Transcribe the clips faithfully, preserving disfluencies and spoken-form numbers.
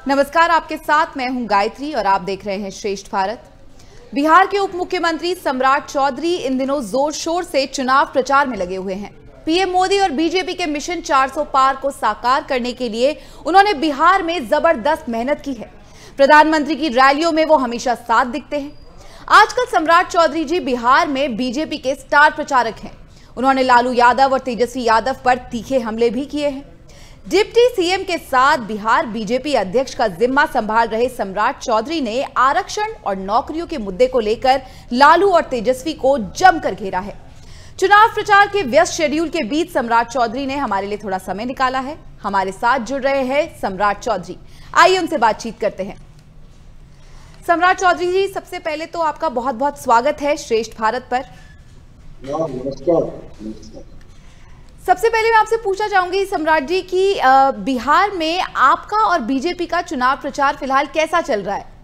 नमस्कार, आपके साथ मैं हूं गायत्री और आप देख रहे हैं श्रेष्ठ भारत। बिहार के उप मुख्यमंत्री सम्राट चौधरी इन दिनों जोर शोर से चुनाव प्रचार में लगे हुए हैं। पीएम मोदी और बीजेपी के मिशन चार सौ पार को साकार करने के लिए उन्होंने बिहार में जबरदस्त मेहनत की है। प्रधानमंत्री की रैलियों में वो हमेशा साथ दिखते हैं। आजकल सम्राट चौधरी जी बिहार में बीजेपी के स्टार प्रचारक हैं। उन्होंने लालू यादव और तेजस्वी यादव पर तीखे हमले भी किए हैं। डिप्टी सीएम के साथ बिहार बीजेपी अध्यक्ष का जिम्मा संभाल रहे सम्राट चौधरी ने आरक्षण और नौकरियों के मुद्दे को लेकर लालू और तेजस्वी को जमकर घेरा है। चुनाव प्रचार के व्यस्त शेड्यूल के बीच सम्राट चौधरी ने हमारे लिए थोड़ा समय निकाला है। हमारे साथ जुड़ रहे हैं सम्राट चौधरी। आइए उनसे बातचीत करते हैं। सम्राट चौधरी जी, सबसे पहले तो आपका बहुत बहुत स्वागत है श्रेष्ठ भारत पर। नमस्कार। सबसे पहले मैं आपसे पूछना चाहूंगी सम्राट जी कि बिहार में आपका और बीजेपी का चुनाव प्रचार फिलहाल कैसा चल रहा है?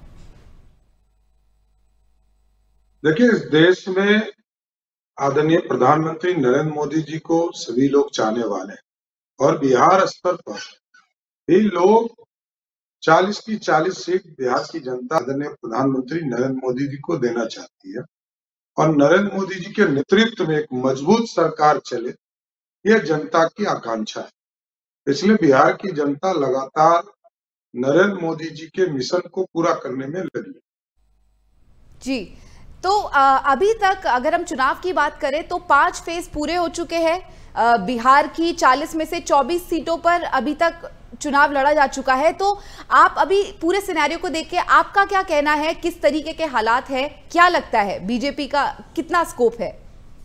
देखिए, इस देश में आदरणीय प्रधानमंत्री नरेंद्र मोदी जी को सभी लोग चाहने वाले हैं और बिहार स्तर पर भी लोग चालीस की चालीस सीट बिहार की जनता आदरणीय प्रधानमंत्री नरेंद्र मोदी जी को देना चाहती है और नरेंद्र मोदी जी के नेतृत्व में एक मजबूत सरकार चले, यह जनता की आकांक्षा है। इसलिए बिहार की जनता लगातार नरेंद्र मोदी जी के मिशन को पूरा करने में लगी है। जी, तो अभी तक अगर हम चुनाव की बात करें तो पांच फेज पूरे हो चुके हैं। बिहार की चालीस में से चौबीस सीटों पर अभी तक चुनाव लड़ा जा चुका है। तो आप अभी पूरे सिनेरियो को देख के आपका क्या कहना है, किस तरीके के हालात है, क्या लगता है बीजेपी का कितना स्कोप है?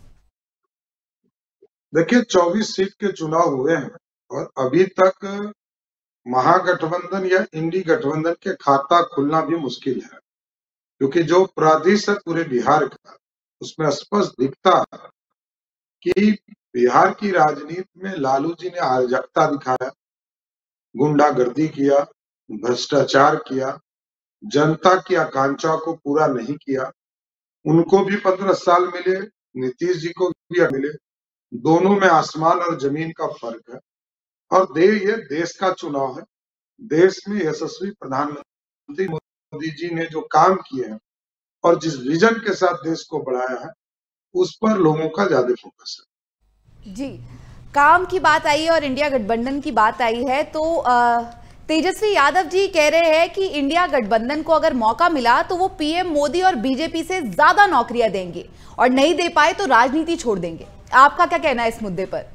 देखिए, चौबीस सीट के चुनाव हुए हैं और अभी तक महागठबंधन या इंडी गठबंधन के खाता खुलना भी मुश्किल है, क्योंकि जो प्रादेश है पूरे बिहार का, उसमें स्पष्ट दिखता है कि बिहार की राजनीति में लालू जी ने अराजकता दिखाया, गुंडागर्दी किया, भ्रष्टाचार किया, जनता की आकांक्षा को पूरा नहीं किया। उनको भी पंद्रह साल मिले, नीतीश जी को भी मिले, दोनों में आसमान और जमीन का फर्क है। और दे ये देश का चुनाव है। देश में यशस्वी प्रधानमंत्री मोदी जी ने जो काम किए हैं और जिस विजन के साथ देश को बढ़ाया है, उस पर लोगों का ज्यादा फोकस है। जी, काम की बात आई है और इंडिया गठबंधन की बात आई है तो तेजस्वी यादव जी कह रहे हैं कि इंडिया गठबंधन को अगर मौका मिला तो वो पीएम मोदी और बीजेपी से ज्यादा नौकरियां देंगे और नहीं दे पाए तो राजनीति छोड़ देंगे। आपका क्या कहना है इस मुद्दे पर?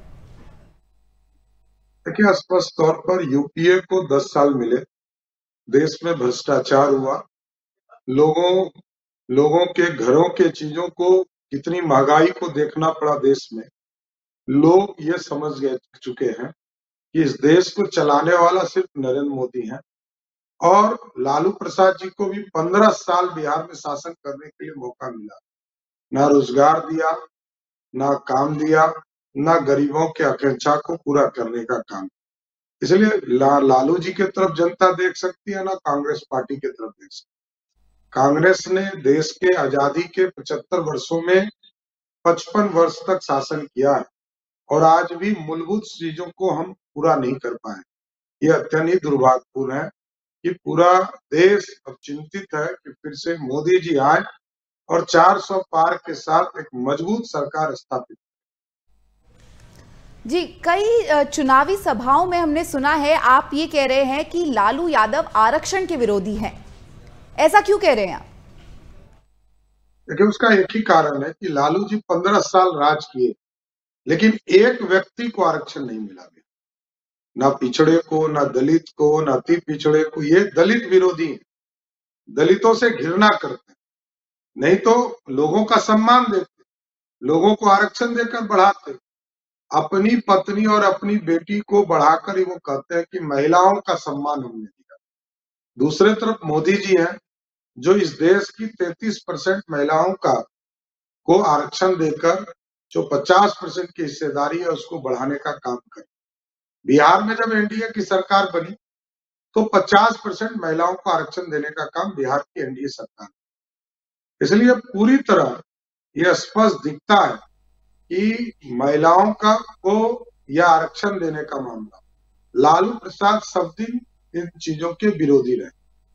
देखिए, स्पष्ट तौर पर यूपीए को दस साल मिले, देश में भ्रष्टाचार हुआ, लोगों लोगों के घरों के चीजों को कितनी महंगाई को देखना पड़ा देश में। लोग ये समझ गए चुके हैं कि इस देश को चलाने वाला सिर्फ नरेंद्र मोदी है और लालू प्रसाद जी को भी पंद्रह साल बिहार में शासन करने के लिए मौका मिला। ना रोजगार दिया, ना काम दिया, ना गरीबों के आकांक्षा को पूरा करने का काम। इसलिए ला, लालू जी की तरफ जनता देख सकती है, ना कांग्रेस पार्टी की तरफ देख सकती है। कांग्रेस ने देश के आजादी के पचहत्तर वर्षों में पचपन वर्ष तक शासन किया है और आज भी मूलभूत चीजों को हम पूरा नहीं कर पाए। ये अत्यंत दुर्भाग्यपूर्ण है कि पूरा देश अब चिंतित है कि फिर से मोदी जी आए और चार सौ पार के साथ एक मजबूत सरकार स्थापित। जी, कई चुनावी सभाओं में हमने सुना है आप ये कह रहे हैं कि लालू यादव आरक्षण के विरोधी हैं। ऐसा क्यों कह रहे हैं आप? देखिए, उसका एक ही कारण है कि लालू जी पंद्रह साल राज किए, लेकिन एक व्यक्ति को आरक्षण नहीं मिला गया, ना पिछड़े को, ना दलित को, ना अति पिछड़े को। ये दलित विरोधी हैं, दलितों से घृणा करते हैं, नहीं तो लोगों का सम्मान देते, लोगों को आरक्षण देकर बढ़ाते। अपनी पत्नी और अपनी बेटी को बढ़ाकर ही वो कहते हैं कि महिलाओं का सम्मान हमने दिया। दूसरे तरफ मोदी जी हैं जो इस देश की तैंतीस परसेंट महिलाओं का को आरक्षण देकर जो पचास परसेंट की हिस्सेदारी है उसको बढ़ाने का काम करे। बिहार में जब एनडीए की सरकार बनी तो पचास परसेंट महिलाओं को आरक्षण देने का काम बिहार की एनडीए सरकार। इसलिए पूरी तरह यह स्पष्ट दिखता है कि महिलाओं का को यह आरक्षण देने का मामला लालू प्रसाद सब दिन इन चीजों के विरोधी रहे।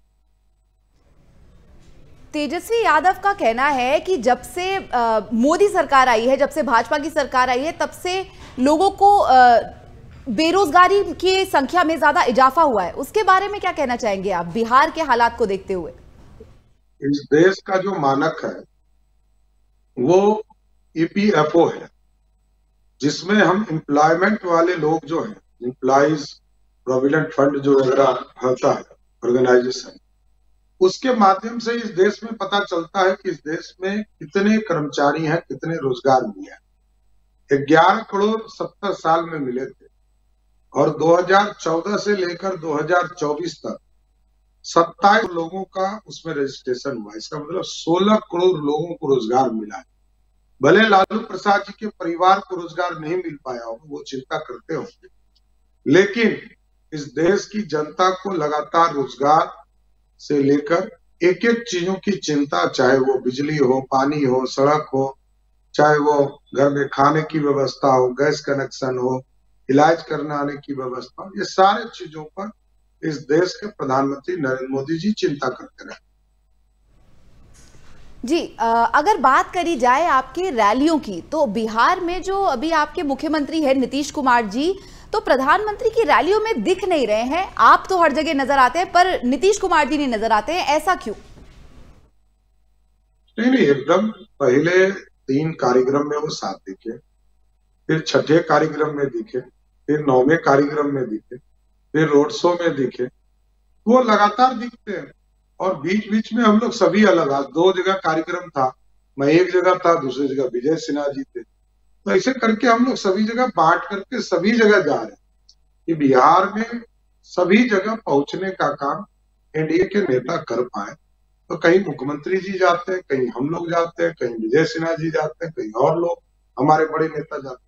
तेजस्वी यादव का कहना है कि जब से आ, मोदी सरकार आई है, जब से भाजपा की सरकार आई है, तब से लोगों को आ, बेरोजगारी की संख्या में ज्यादा इजाफा हुआ है। उसके बारे में क्या कहना चाहेंगे आप बिहार के हालात को देखते हुए? इस देश का जो मानक है वो ई पी एफ ओ है, जिसमें हम एम्प्लॉयमेंट वाले लोग जो हैं, एम्प्लॉइज प्रोविडेंट फंड जो वगैरह होता है ऑर्गेनाइजेशन, उसके माध्यम से इस देश में पता चलता है कि इस देश में कितने कर्मचारी हैं, कितने रोजगार मिले हैं। ग्यारह करोड़ सत्तर साल में मिले थे और दो हज़ार चौदह से लेकर दो हज़ार चौबीस तक सत्ताईस लोगों का उसमें रजिस्ट्रेशन हुआ। इसका मतलब सोलह करोड़ लोगों को रोजगार मिला है। भले लालू प्रसाद जी के परिवार को रोजगार नहीं मिल पाया होगा, वो चिंता करते होंगे, लेकिन इस देश की जनता को लगातार रोजगार से लेकर एक एक चीजों की चिंता, चाहे वो बिजली हो, पानी हो, सड़क हो, चाहे वो घर में खाने की व्यवस्था हो, गैस कनेक्शन हो, इलाज करने आने की व्यवस्था हो, ये सारे चीजों पर इस देश के प्रधानमंत्री नरेंद्र मोदी जी चिंता करते रहे। जी, अगर बात करी जाए आपकी रैलियों की, तो बिहार में जो अभी आपके मुख्यमंत्री हैं नीतीश कुमार जी, तो प्रधानमंत्री की रैलियों में दिख नहीं रहे हैं। आप तो हर जगह नजर आते हैं, पर नीतीश कुमार जी नहीं नजर आते हैं, ऐसा क्यों? नहीं नहीं, एकदम पहले तीन कार्यक्रम में वो साथ दिखे, फिर छठे कार्यक्रम में दिखे, फिर नौवें कार्यक्रम में दिखे, फिर रोड शो में दिखे। वो लगातार दिखते हैं और बीच बीच में हम लोग सभी अलग, आज दो जगह कार्यक्रम था, मैं एक जगह था, दूसरी जगह विजय सिन्हा जी थे, तो ऐसे करके हम लोग सभी जगह बांट करके सभी जगह जा रहे हैं कि बिहार में सभी जगह पहुंचने का काम एनडीए के नेता कर पाए। तो कहीं मुख्यमंत्री जी जाते हैं, कहीं हम लोग जाते हैं, कहीं विजय सिन्हा जी जाते हैं, कहीं और लोग हमारे बड़े नेता जाते हैं।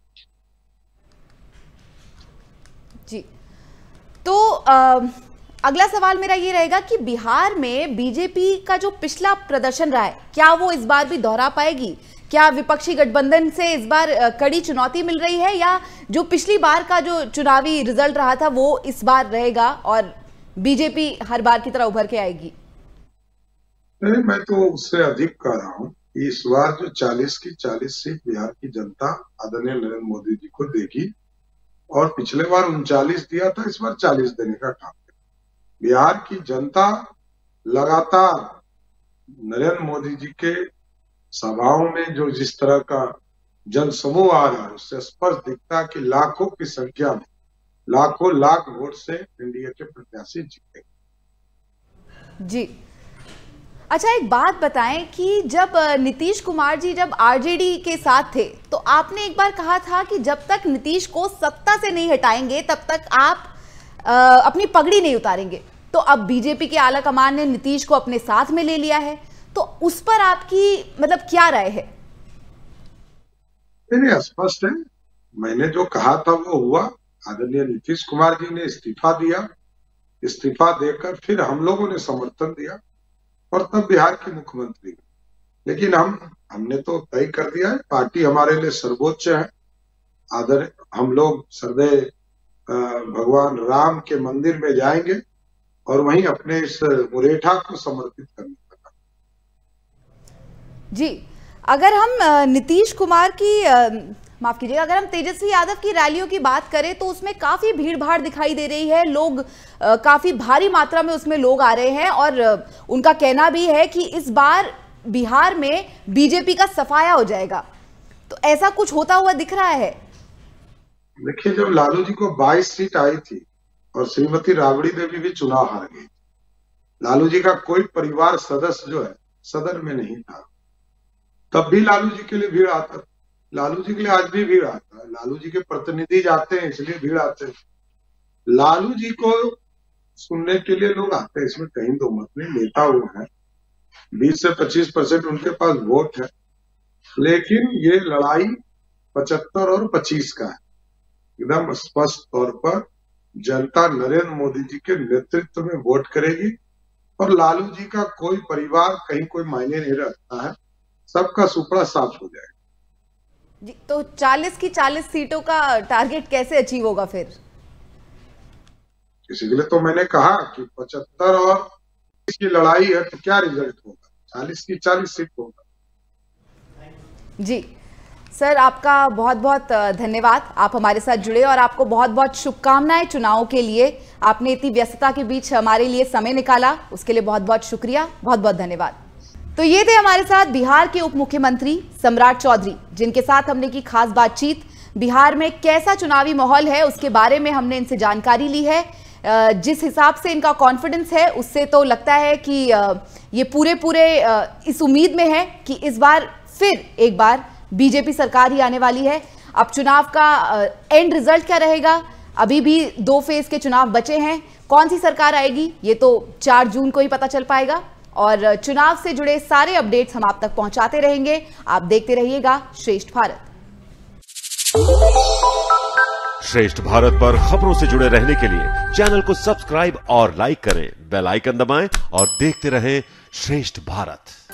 जी, तो आ, अगला सवाल मेरा ये रहेगा कि बिहार में बीजेपी का जो पिछला प्रदर्शन रहा है, क्या वो इस बार भी दोहरा पाएगी? क्या विपक्षी गठबंधन से इस बार कड़ी चुनौती मिल रही है, या जो पिछली बार का जो चुनावी रिजल्ट रहा था वो इस बार रहेगा और बीजेपी हर बार की तरह उभर के आएगी? नहीं, मैं तो उससे अधिक कह रहा हूँ कि इस बार जो चालीस की चालीस सीट बिहार की जनता आदरणीय नरेंद्र मोदी जी को देगी, और पिछले बार उनचालीस दिया था, इस बार चालीस देने का काम है। बिहार की जनता लगातार नरेंद्र मोदी जी के सभाओं में जो जिस तरह का जन समूह आ रहा है, उससे स्पष्ट दिखता है कि लाखों की संख्या में, लाखों लाख वोट से एनडीए के प्रत्याशी जीते। जी, अच्छा एक बात बताएं कि जब नीतीश कुमार जी जब आरजेडी के साथ थे, तो आपने एक बार कहा था कि जब तक नीतीश को सत्ता से नहीं हटाएंगे तब तक आप आ, अपनी पगड़ी नहीं उतारेंगे। तो अब बीजेपी के आला कमान ने नीतीश को अपने साथ में ले लिया है, तो उस पर आपकी मतलब क्या राय है? नहीं, स्पष्ट है, मैंने जो कहा था वो हुआ। आदरणीय नीतीश कुमार जी ने इस्तीफा दिया, इस्तीफा देकर फिर हम लोगों ने समर्थन दिया और तब बिहार के मुख्यमंत्री। लेकिन हम हमने तो तय कर दिया है, पार्टी हमारे लिए सर्वोच्च है। आदर हम लोग सर्वदय भगवान राम के मंदिर में जाएंगे और वहीं अपने इस मुरेठा को समर्पित करने का। जी, अगर हम नीतीश कुमार की माफ कीजिएगा, अगर हम तेजस्वी यादव की रैलियों की बात करें तो उसमें काफी भीड़ भाड़ दिखाई दे रही है। लोग आ, काफी भारी मात्रा में उसमें लोग आ रहे हैं और उनका कहना भी है कि इस बार बिहार में बीजेपी का सफाया हो जाएगा। तो ऐसा कुछ होता हुआ दिख रहा है? देखिए, जब लालू जी को बाईस सीट आई थी और श्रीमती राबड़ी देवी भी चुनाव हार गई, लालू जी का कोई परिवार सदस्य जो है सदन में नहीं था, तब भी लालू जी के लिए भीड़ आता। लालू जी के लिए आज भी भीड़ आता है। लालू जी के प्रतिनिधि जाते हैं इसलिए भीड़ आते हैं। लालू जी को सुनने के लिए लोग आते हैं, इसमें कहीं दो मत नहीं। नेता वो है, बीस से पच्चीस परसेंट उनके पास वोट है, लेकिन ये लड़ाई पचहत्तर और पच्चीस का है। एकदम स्पष्ट तौर पर जनता नरेंद्र मोदी जी के नेतृत्व में वोट करेगी और लालू जी का कोई परिवार कहीं कोई मायने नहीं रखता है, सबका सुपड़ा साफ हो जाएगा। जी, तो चालीस की चालीस सीटों का टारगेट कैसे अचीव होगा फिर? इसी के लिए तो मैंने कहा कि पचहत्तर और तीस की लड़ाई है तो क्या रिजल्ट होगा, चालीस की चालीस सीट होगा। जी सर, आपका बहुत बहुत धन्यवाद, आप हमारे साथ जुड़े और आपको बहुत बहुत शुभकामनाएं चुनाव के लिए। आपने इतनी व्यस्तता के बीच हमारे लिए समय निकाला, उसके लिए बहुत बहुत शुक्रिया, बहुत बहुत धन्यवाद। तो ये थे हमारे साथ बिहार के उप मुख्यमंत्री सम्राट चौधरी, जिनके साथ हमने की खास बातचीत। बिहार में कैसा चुनावी माहौल है उसके बारे में हमने इनसे जानकारी ली है। जिस हिसाब से इनका कॉन्फिडेंस है उससे तो लगता है कि ये पूरे पूरे इस उम्मीद में है कि इस बार फिर एक बार बीजेपी सरकार ही आने वाली है। अब चुनाव का एंड रिजल्ट क्या रहेगा, अभी भी दो फेज के चुनाव बचे हैं, कौन सी सरकार आएगी ये तो चार जून को ही पता चल पाएगा। और चुनाव से जुड़े सारे अपडेट्स हम आप तक पहुंचाते रहेंगे। आप देखते रहिएगा श्रेष्ठ भारत। श्रेष्ठ भारत पर खबरों से जुड़े रहने के लिए चैनल को सब्सक्राइब और लाइक करें, बेल आइकन दबाएं और देखते रहें श्रेष्ठ भारत।